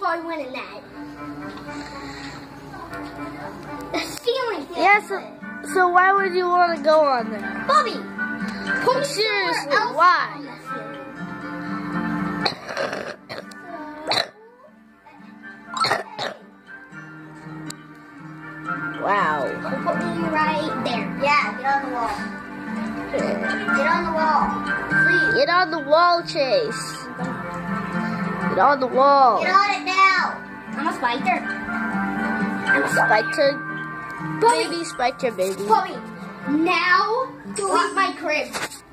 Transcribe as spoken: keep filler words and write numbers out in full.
probably winning that. The ceiling fan. Yeah, so, so why would you want to go on there? Bobby, put me Seriously, somewhere else why? on the ceiling. Wow. So put me right there. Yeah, get on the wall. Get on the wall. Please. Get on the wall, Chase. Get on the wall. Get on it now. I'm a spider. I'm a Spider. Bobby. Baby spider, baby. Bobby, now delete my crib.